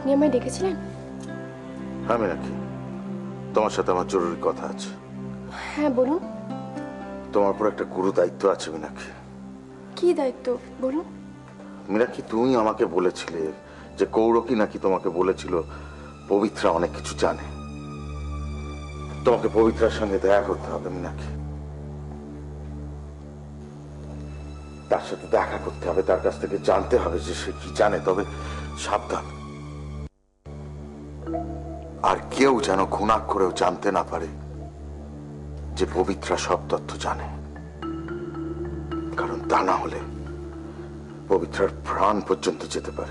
আপনি আমায় ডেকেছিলেন? হ্যাঁ মীনাক্ষী, তোমার সাথে আমার জরুরি কথা আছে। হ্যাঁ বলুন। তোমার উপর একটা গুরু দায়িত্ব আছে মীনাক্ষী। কি দায়িত্ব বলুন? মীনাক্ষী, তুমি আমাকে বলেছিলে যে কৌরকি নাকি তোমাকে বলেছিল পবিত্রা অনেক কিছু জানে। তোমাকে পবিত্রার সঙ্গে দেখা করতে হবে মীনাক্ষী। তার সাথে দেখা করতে হবে, তার কাছ থেকে জানতে হবে যে সে কি জানে। তবে সাবধান, আর কেউ যেন ঘুণাক্ষরেও জানতে না পারে যে পবিত্রা সব তথ্য জানে, কারণ তা না হলে পবিত্রার প্রাণ পর্যন্ত যেতে পারে।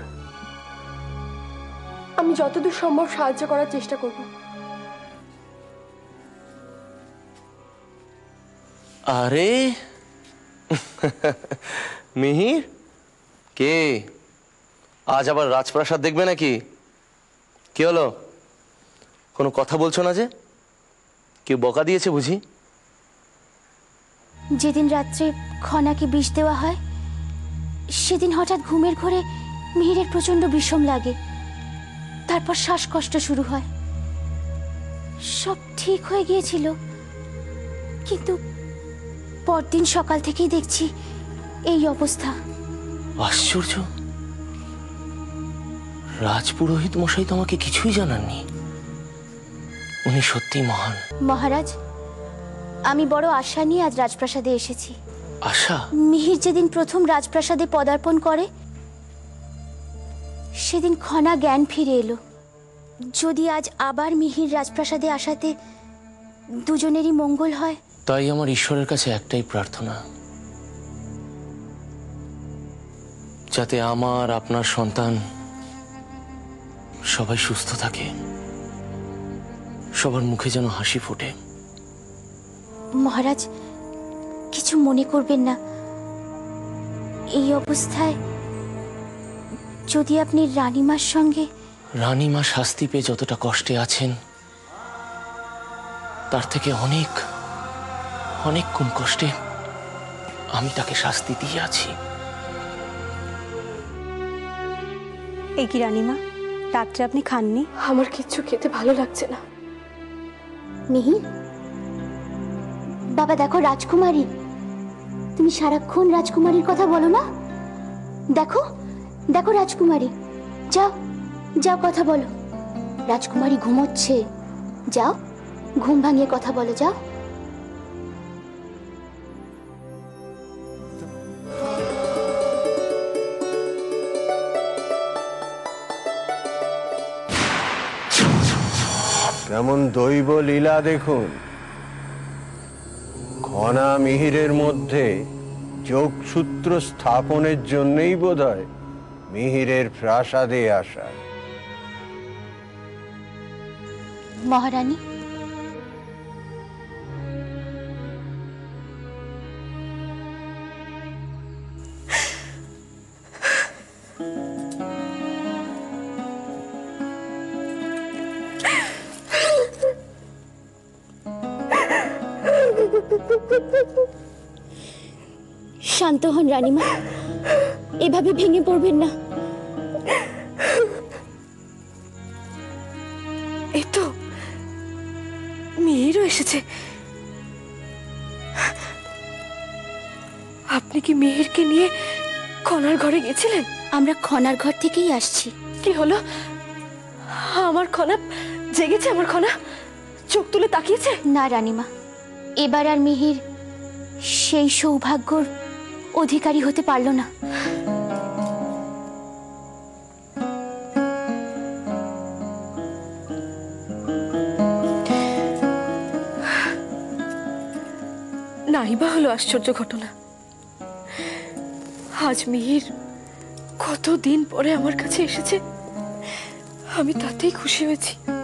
আমি যতদূর সম্ভব সাহায্য করার চেষ্টা করব। আরে মিহির, কে আজ আবার রাজপ্রাসাদ দেখবে নাকি? কি হলো, কোনো কথা বলছো না যে? কেউ বকা দিয়েছে বুঝি? যেদিন রাত্রে খনাকে বিষ দেওয়া হয় সেদিন হঠাৎ ঘুমের ঘোরে মিহিরের প্রচন্ড বিষম লাগে, তারপর শ্বাসকষ্ট শুরু হয়। সব ঠিক হয়ে গিয়েছিল, কিন্তু পরদিন সকাল থেকেই দেখছি এই অবস্থা। আশ্চর্য, রাজপুরোহিত মশাই তো আমাকে কিছুই জানাননি। উনি সত্যি মহান। মহারাজ, আমি বড় আশা নিয়ে আজ রাজপ্রাসাদে এসেছি। আশা? মিহির যেদিন প্রথম রাজপ্রাসাদে পদার্পণ করে সেদিন খনা জ্ঞান ফিরে এলো। যদি আজ আবার মিহির রাজপ্রাসাদে আসাতে দুজনেরই মঙ্গল হয়। তাই আমার ঈশ্বরের কাছে একটাই প্রার্থনা, যাতে আমার আপনার সন্তান সবাই সুস্থ থাকে, সবার মুখে যেন হাসি ফোটে। মহারাজ, কিছু মনে করবেন না। এই অবস্থায় যদি আপনি রানীমার সঙ্গে... রানীমা শাস্তি পেয়ে যতটা কষ্টে আছেন তার থেকে অনেক অনেক কম কষ্টে আমি তাকে শাস্তি দিয়ে আছি। এই কি রানীমা, রাত্রে আপনি খাননি? আমার কিচ্ছু খেতে ভালো লাগছে না। মিহির, বাবা দেখো রাজকুমারী। তুমি সারাক্ষণ রাজকুমারীর কথা বলো না? দেখো দেখো রাজকুমারী, যাও যাও কথা বলো। রাজকুমারী ঘুমোচ্ছে, যাও ঘুম ভাঙিয়ে কথা বলো, যাও। কেমন দৈব লীলা দেখুন। খনা মিহিরের মধ্যে যোগসূত্র স্থাপনের জন্যই বোধহয় মিহিরের প্রাসাদে আসা। মহারানী, শান্ত হন রানীমা, এভাবে ভেঙে পড়বেন না। এই তো মিহিরও এসেছে। আপনি কি মিহিরকে নিয়ে খনার ঘরে গেছিলেন? আমরা খনার ঘর থেকেই আসছি। কি হলো? আমার খনা জেগেছে? আমার খনা চোখ তুলে তাকিয়েছে? না রানীমা, এবার আর মিহির সেই সৌভাগ্যর অধিকারী হতে পারল না। নাইবা হলো আশ্চর্য ঘটনা। আজ মিহির কতদিন পরে আমার কাছে এসেছে, আমি তাতেই খুশি হয়েছি।